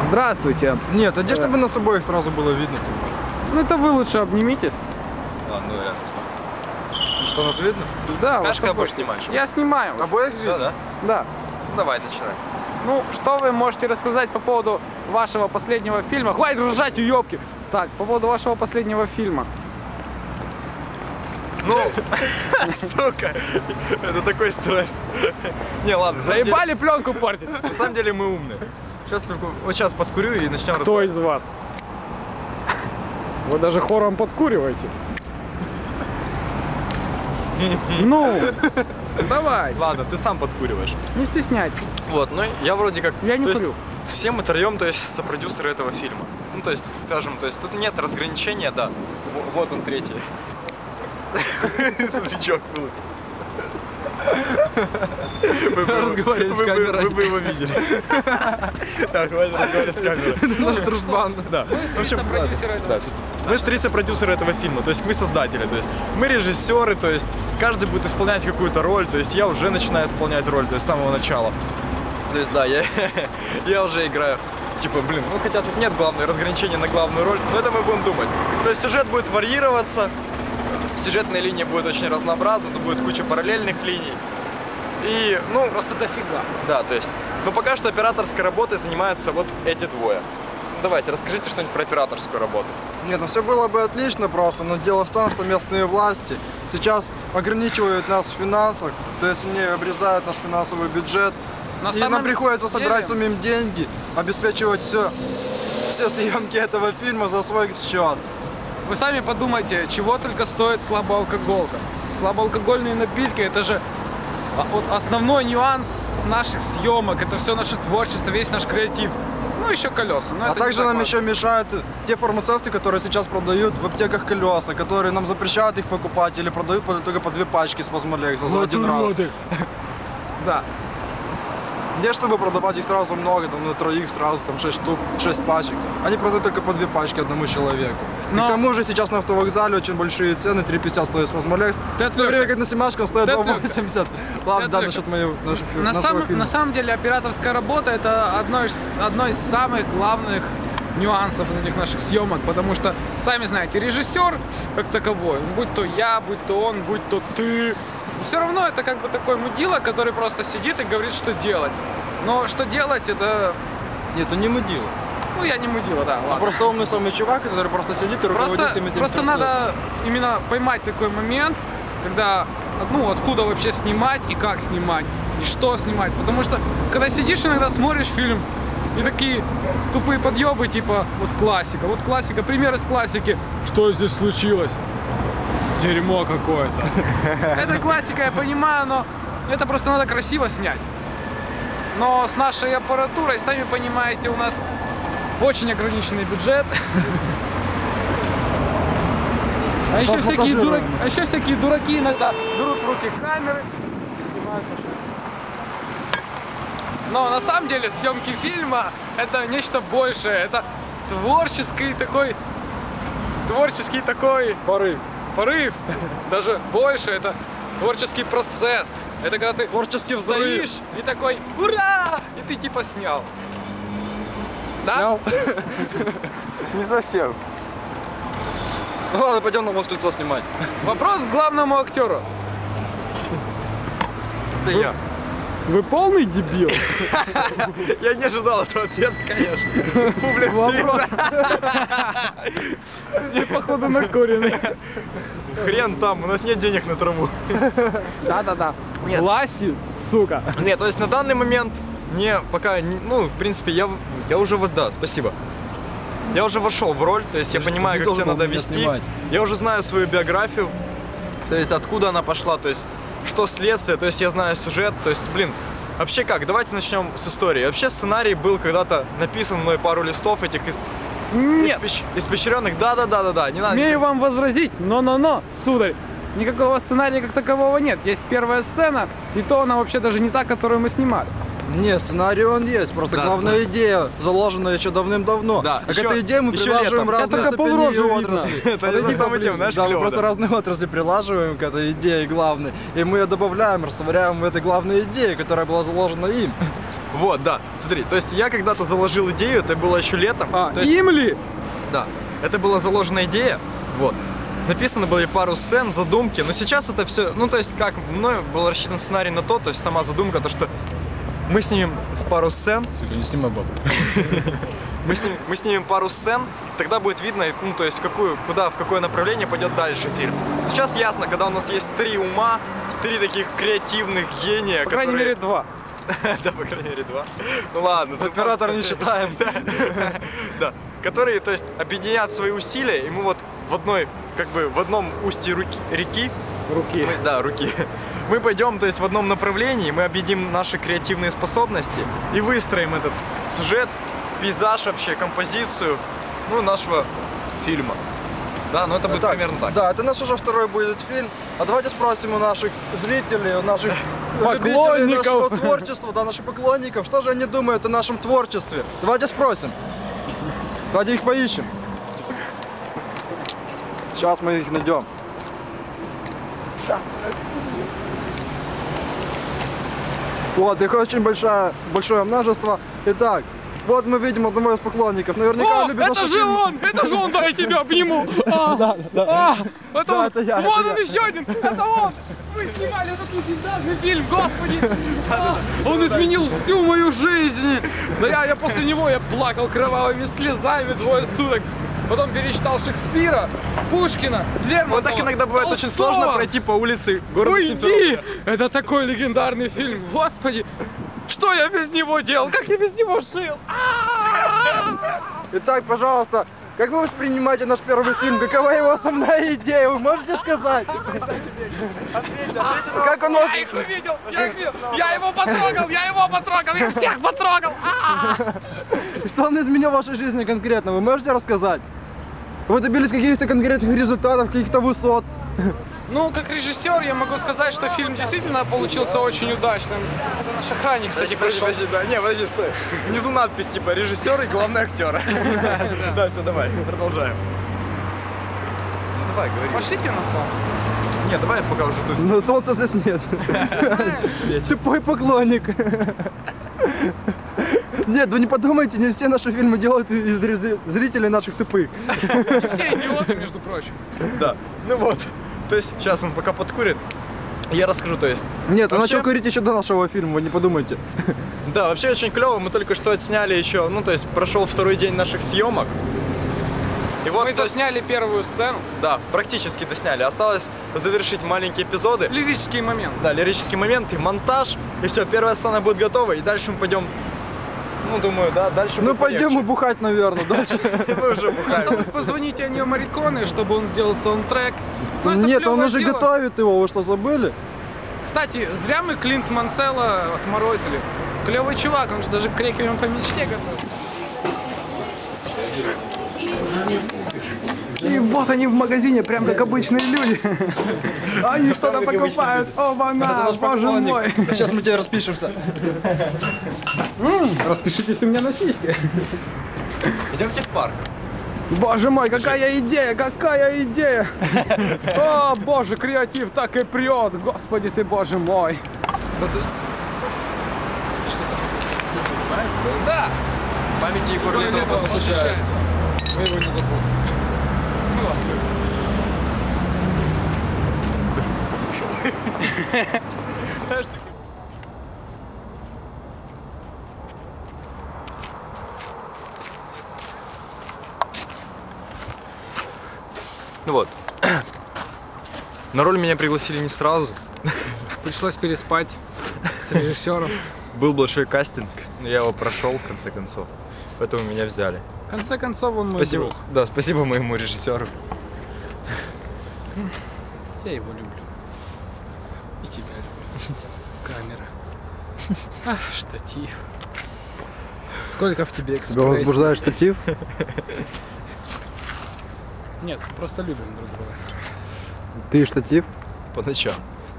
Здравствуйте. Нет, а где чтобы нас обоих сразу было видно-то? Ну это вы лучше обнимитесь. Ладно, ну рядом стал. Ну что, нас видно? Да. Скажешь, вас когда обоих. будешь снимать? Я снимаю. Обоих Все, видно? да? Да. Ну давай, начинай. Ну, что вы можете рассказать по поводу вашего последнего фильма? Хватит ржать, уёбки! Так, по поводу вашего последнего фильма. Ну, сука, это такой стресс. Не, ладно. Заебали пленку портить? На самом деле мы умные. Сейчас только, вот сейчас подкурю и начнем Кто из вас? Вы даже хором подкуриваете. Ну, давай, Ладно, ты сам подкуриваешь. не стесняйтесь. Вот, ну я вроде как... Я не то есть, курю. все мы троем, то есть, сопродюсеры этого фильма. Ну, то есть, скажем, то есть, тут нет разграничения, да. Вот он третий. Смотри, чувак улыбается. Разговаривать с камерой. Вы бы его видели. Так, хватит разговаривать с камерой. Наш дружбан. Да. В общем, сопродюсера этого да, мы три сопродюсера этого фильма, то есть мы создатели, то есть мы режиссеры, то есть каждый будет исполнять какую-то роль, то есть я уже начинаю исполнять роль, то есть с самого начала. То есть да, я уже играю. Типа, блин, ну хотя тут нет главного разграничения на главную роль, но это мы будем думать. То есть сюжет будет варьироваться, сюжетная линия будет очень разнообразна, тут будет куча параллельных линий. И, ну, Просто дофига. да, то есть, ну пока что операторской работой занимаются вот эти двое. Давайте, расскажите что-нибудь про операторскую работу. Нет, ну все было бы отлично просто, но дело в том, что местные власти сейчас ограничивают нас в финансах, то есть они обрезают наш финансовый бюджет, На и самом нам приходится деле- собирать самим деньги, обеспечивать все съемки этого фильма за свой счет. Вы сами подумайте, чего только стоит слабоалкоголка. Слабоалкогольные напитки — это же вот основной нюанс наших съемок. Это все наше творчество, весь наш креатив. Ну, еще колеса. Но А это не также так нам важно. еще мешают те фармацевты, которые сейчас продают в аптеках колеса, которые нам запрещают их покупать или продают только по 2 пачки спазмолекса за один раз. Да. Не чтобы продавать их сразу много, там на троих сразу там 6 штук, 6 пачек. Они продают только по 2 пачки одному человеку. Но- И к тому же сейчас на автовокзале очень большие цены, 3,50 стоит спазмолекс. Ты В то время отвлекся. как на Семашком стоит Ты 2,80. Ладно, да, отвлекся. насчет нашего фильма. На самом деле операторская работа — это одно из самых главных нюансов этих наших съемок, потому что, сами знаете, режиссер как таковой, будь то я, будь то он, будь то ты, все равно это как бы такой мудила, который просто сидит и говорит, что делать. Но что делать, это... Нет, это не мудила. Ну, я не мудила, да, А ладно. просто умный самый чувак, который просто сидит и руководит всем этим Просто процессом. надо именно поймать такой момент, когда, ну, откуда вообще снимать и как снимать, и что снимать. Потому что, когда сидишь иногда, смотришь фильм, и такие тупые подъебы, типа, вот классика, пример из классики. Что здесь случилось? Дерьмо какое-то. Это классика, я понимаю, но это просто надо красиво снять. Но с нашей аппаратурой, сами понимаете, у нас очень ограниченный бюджет. А еще всякие дураки иногда берут в руки камеры. Но на самом деле съемки фильма — это нечто большее. Это творческий такой порыв. Даже больше. Это творческий процесс. Это когда ты Творческий стоишь и такой «Ура!» И ты типа снял. Да? Снял? Не совсем. Ну ладно, пойдем на Москву снимать. Вопрос к главному актеру. Это я. Вы полный дебил? Я не ожидал этого ответа, конечно. Фу, блин, Вопрос. Ты, походу, накуренный. хрен там, у нас нет денег на траву. Да-да-да. Нет. Власти, сука. Нет, то есть на данный момент ну, в принципе, я уже спасибо. Я уже вошел в роль, то есть я понимаю, не как себя должен был надо меня вести. снимать. Я уже знаю свою биографию, то есть откуда она пошла, то есть что следствие, то есть я знаю сюжет, то есть, блин, вообще как, давайте начнем с истории. Вообще сценарий был когда-то написан мной пару листов этих Нет. испещренных, да, не надо. Смею вам возразить, но, сударь, никакого сценария как такового нет. Есть первая сцена, и то она вообще даже не та, которую мы снимали. Не, сценарий он есть, просто Да, главная идея заложена еще давным-давно. Да, А к еще- этой идее мы еще прилаживаем летом. разные только ступени полрожи и видно. отрасли. Это не Подойди на самом поближе. деле, знаешь, Да, мы клево, просто да. разные отрасли прилаживаем к этой идее главной. И мы ее добавляем, растворяем в этой главной идее, которая была заложена им. Вот, да. Смотри, то есть я когда-то заложил идею, это было еще летом. То есть, Имли? да, это была заложена идея, вот. Написаны были пару сцен, задумки, но сейчас это все, ну то есть как, мною был рассчитан сценарий на то есть сама задумка, то что мы снимем пару сцен. Сука, не снимай бабу. Мы снимем пару сцен, тогда будет видно, ну то есть в какое направление пойдет дальше фильм. Сейчас ясно, когда у нас есть 3 ума, 3 таких креативных гения, По крайней мере, 2. Да, по крайней мере 2. Ну ладно, Оператор не считаем. Да, которые, то есть, объединят свои усилия, и мы вот в одном устье реки, Руки. руки, мы пойдем, то есть, в одном направлении, мы объединим наши креативные способности и выстроим этот сюжет, пейзаж вообще, композицию, ну, нашего фильма. Да, но это будет примерно так. Да, это наш уже второй будет фильм. А давайте спросим у наших зрителей, у наших любителей Поклонников. нашего творчества, да, наших поклонников, что же они думают о нашем творчестве. Давайте спросим. Давайте их поищем. Сейчас мы их найдем. Вот, их очень большое множество. Итак, вот мы видим одного из поклонников. Наверняка он любит это наши же фильмы. это же он, да, я тебя обниму. Это он. это я, Вон это он я. еще один, это он. Мы снимали этот легендарный фильм, господи. Он изменил всю мою жизнь. Да я после него я плакал кровавыми слезами 2 суток. Потом перечитал Шекспира, Пушкина, Лермонтова. Вот так иногда бывает очень Толстого. сложно пройти по улице города Уйди! Симферополя. Это такой легендарный фильм, господи. Что я без него делал? Как я без него жил? Итак, пожалуйста, как вы воспринимаете наш первый фильм? Какова его основная идея? Вы можете сказать? Ответьте Как он вас... Я их увидел, я его потрогал, я всех потрогал. Что он изменил в вашей жизни конкретно? Вы можете рассказать? Вы добились каких-то конкретных результатов, каких-то высот? Ну, как режиссер, я могу сказать, что фильм действительно получился очень удачным. Это наш охранник, кстати, пришел. Подожди, да, не, подожди, стой. Внизу надпись типа режиссер и главный актер. Да, все, давай, продолжаем. Ну давай, говори. Пошлите на солнце. Не, давай пока уже тут. Но солнца здесь нет. Тупой поклонник. Нет, вы не подумайте, не все наши фильмы делают из зрителей наших тупых. Не все идиоты, между прочим. Да, ну вот. То есть сейчас он пока подкурит. Я расскажу, то есть. Нет, он Вообще- начал курить еще до нашего фильма, вы не подумайте. Да, вообще очень клево. Мы только что отсняли еще, ну то есть прошел 2-й день наших съемок. И вот, Мы то есть, досняли первую сцену. да, практически досняли. Осталось завершить маленькие эпизоды. Лирический момент. Да, лирические моменты, монтаж, и все, первая сцена будет готова, и дальше мы пойдем, ну, думаю, да, дальше Ну будет пойдем мы полегче. бухать, наверное, дальше. Мы уже бухаем. Осталось позвонить Эннио Морриконе, чтобы он сделал саундтрек. Ну, это Нет, он клёвое уже дело. готовит его, вы что, забыли? Кстати, зря мы Клинт Мансела отморозили. Клевый чувак, он же даже к «Реквием по мечте» готов. И вот они в магазине, прям как обычные люди. Они что-то покупают. Оба-на, боже мой. Сейчас мы тебе распишемся. Распишитесь у меня на сиське. Идемте в парк. Боже мой, какая идея, какая идея. О, боже, креатив так и прет. Господи ты, боже мой. Да. В памяти Егор Летова посвящается. Мы его не забудем. Мы вас любим. Ну вот. На роль меня пригласили не сразу. Пришлось переспать с режиссером. Был большой кастинг, но я его прошел в конце концов. Поэтому меня взяли. В конце концов, он мой Спасибо. друг. Да, спасибо моему режиссеру. Я его люблю. И тебя люблю. Камера. А, штатив. Сколько в тебе Тебя экспрессии? возбуждает штатив? Нет, просто любим друг друга. Ты штатив? По ночам.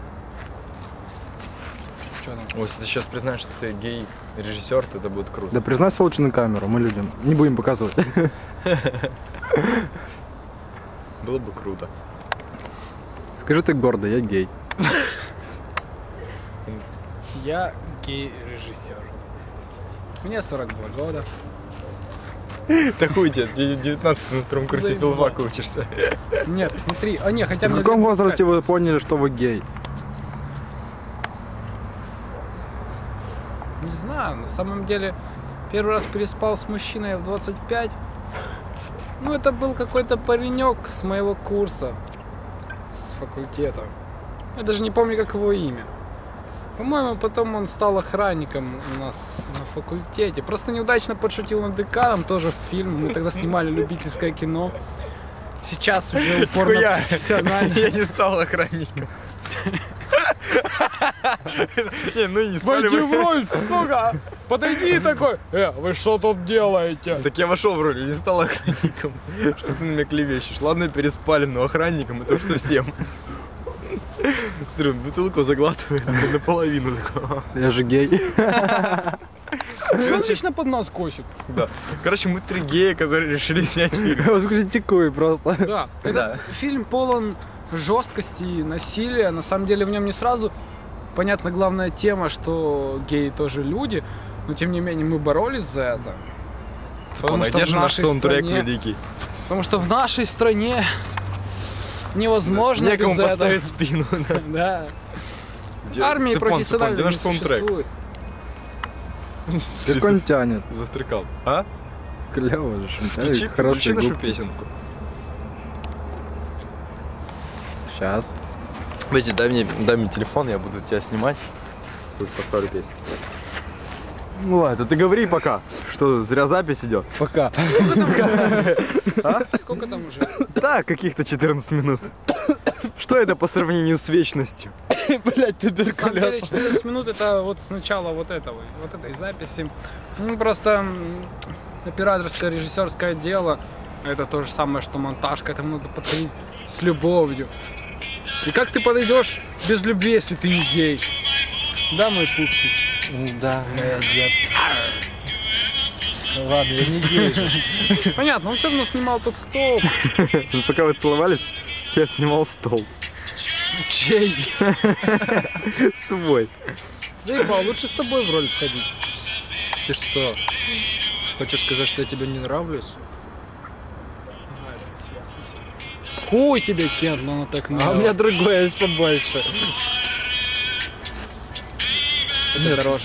Что там? Вот если ты сейчас признаешь, что ты гей-режиссер, то это будет круто. Да признайся лучше на камеру, мы любим. Не будем показывать. Было бы круто. Скажи ты гордо, я гей. Я гей-режиссер. Мне 42 года. Да хуй тебе, 19 на втором курсе Заебал. филфака учишься. Нет, смотри. А не, хотя В мне каком лет возрасте вы поняли, что вы гей? Не знаю, на самом деле, первый раз переспал с мужчиной в 25. Ну, это был какой-то паренек с моего курса, с факультета. Я даже не помню, как его имя. По-моему, потом он стал охранником у нас на факультете. Просто неудачно подшутил над деканом, тоже в фильм. Мы тогда снимали любительское кино. Сейчас уже упорно Нихуя. профессионально. Я не стал охранником. Не, ну и не спали Войди в вы. роль, сука! Подойди такой, вы что тут делаете? Так я вошел в роль, я не стал охранником. Что ты на меня клевещешь? Ладно, переспали, но охранником это уж совсем. Смотри, он бутылку заглатывает наполовину такого. Я же гей. Что он вечно под нас косит? Да. Короче, мы 3 гея, которые решили снять фильм. Я вас критикую просто. Да, этот фильм полон жесткости и насилия. На самом деле в нем не сразу понятна главная тема, что геи тоже люди. Но тем не менее мы боролись за это. Потому что Где в же наш нашей саундтрек стране- великий? Потому что в нашей стране невозможно Некому без этого. подставить спину. Да. Да. Где- Армии Цепон, профессионально где наш не саундтрек? существует. Как он тянет. Застрекал. А? Клево же. Включи Хорошая нашу губка. песенку. Сейчас. Подожди, дай мне телефон, я буду тебя снимать. Слушай, поставлю песню. Ну ладно, ты говори пока. Что, зря запись идет? Пока. Сколько там уже? Да, каких-то 14 минут. Что это по сравнению с вечностью? Блять, На самом деле 14 минут это вот с начала вот этой записи. Ну, просто операторское, режиссерское дело это то же самое, что монтаж. К этому надо подходить с любовью. И как ты подойдешь без любви, если ты не гей? Да, мой пупсик? Да, дед. Ладно, я не гей. Понятно, он все равно снимал тот столб. Пока вы целовались, я снимал стол. Чей? Свой. Заебал, лучше с тобой в роль входить. Ты что? Хочешь сказать, что я тебе не нравлюсь? Хуй тебе, Кент, но так А у меня другое есть побольше. это дороже.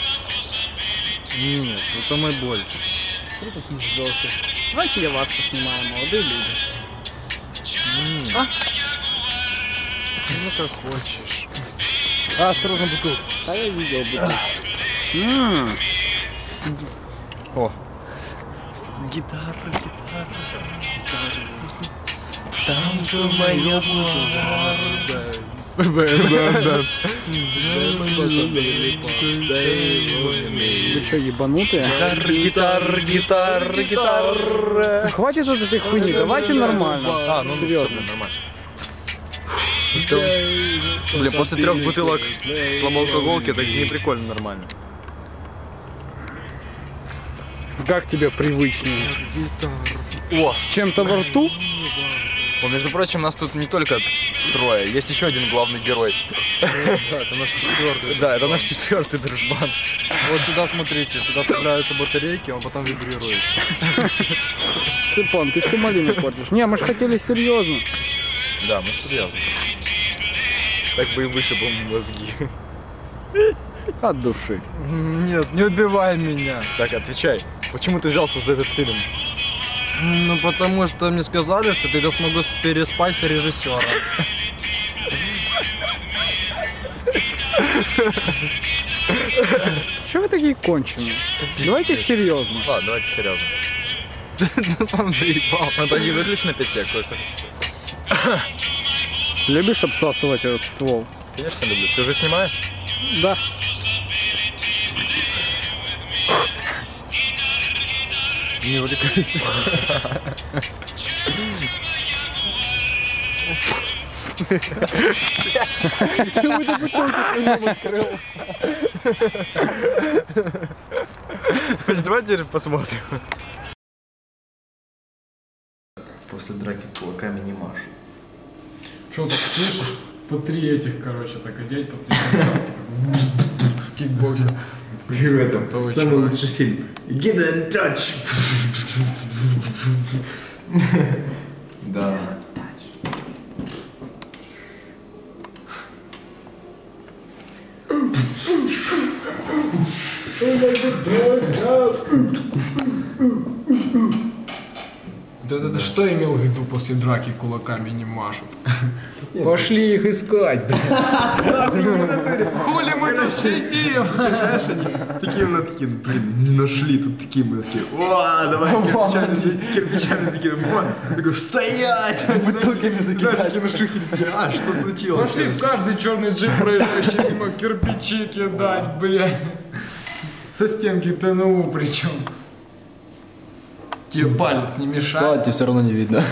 Нет, зато мой больше. Смотри, какие звезды. Давайте я вас поснимаю, молодые люди. А? Ну как хочешь. А, осторожно, бутылку. А я видел бутылку. О. Гитара. Там, где моя Вы что, ебанутые? Гитар. Хватит вот этой хуйни, давайте нормально. А, ну серьезно. всё, нормально. Блин, после 3 бутылок слабоалкоголки это не прикольно нормально. Как тебе привычнее? О, С чем-то во рту? О, между прочим, нас тут не только 3, есть еще один главный герой. Да, это наш 4-й. Да, это наш 4-й дружбан. Вот сюда смотрите, сюда вставляются батарейки, он потом вибрирует. Цыпон, ты всю малину портишь. Не, мы же хотели серьезно. Да, мы серьезно. Так бы и вышибал мозги. От души. Нет, не убивай меня. Так, отвечай. Почему ты взялся за этот фильм? Ну потому что мне сказали, что я смогу переспать с режиссером. Чего вы такие конченые? Давайте серьезно. Ладно, давайте серьезно. Ты сам заебал. Ну, пойди выключи на 5 сек, кое-что хочу. Любишь обсасывать этот ствол? Конечно, люблю. Ты уже снимаешь? Да. Не увлекайся. Давай теперь посмотрим. После драки кулаками не машь. Что ты слышишь? По 3 этих, короче, так одеть, по 3 кикбоксер. В этом самый лучший фильм. Get in touch. Да. Да что я имел в виду после драки кулаками не машут? Пошли их искать, блядь. Хули мы тут сидим? Знаешь, они такие, блин, не нашли, тут такие мы такие, о, давай кирпичами закидываем, вот, такой, стоять, бутылками закидываем, да, такие на шухере, а, что случилось? Пошли в каждый черный джип, проезжающий мимо, кирпичи кидать, блядь. Со стенки ТНУ причем. Тебе палец не мешает? тебе все равно не видно.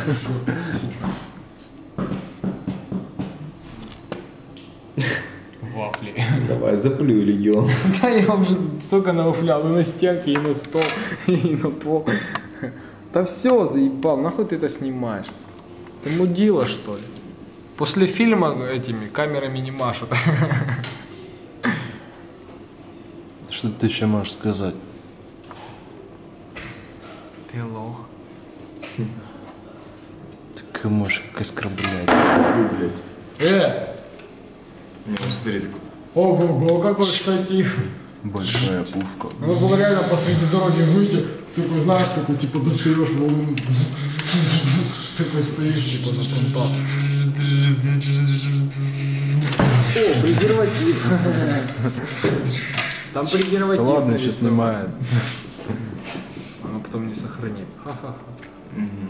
Вафли. Давай, заплюй, легион. Да я уже тут столько навафлял и на стенке, и на стол, и на пол. Да все, заебал, нахуй ты это снимаешь? Ты мудила, что ли? После фильма этими камерами не машут. Что ты еще можешь сказать? Ты лох. Ты можешь как оскорблять. Не, ну смотри, такой. Ого-го, какой штатив. Большая пушка. Надо было реально посреди дороги выйти, такой, знаешь, такой, типа, достаешь волну. Такой стоишь, типа, на фронтах. О, презерватив. Там презерватив. Ладно, нарисован. сейчас снимает. Оно потом не сохранит. Ха-ха-ха.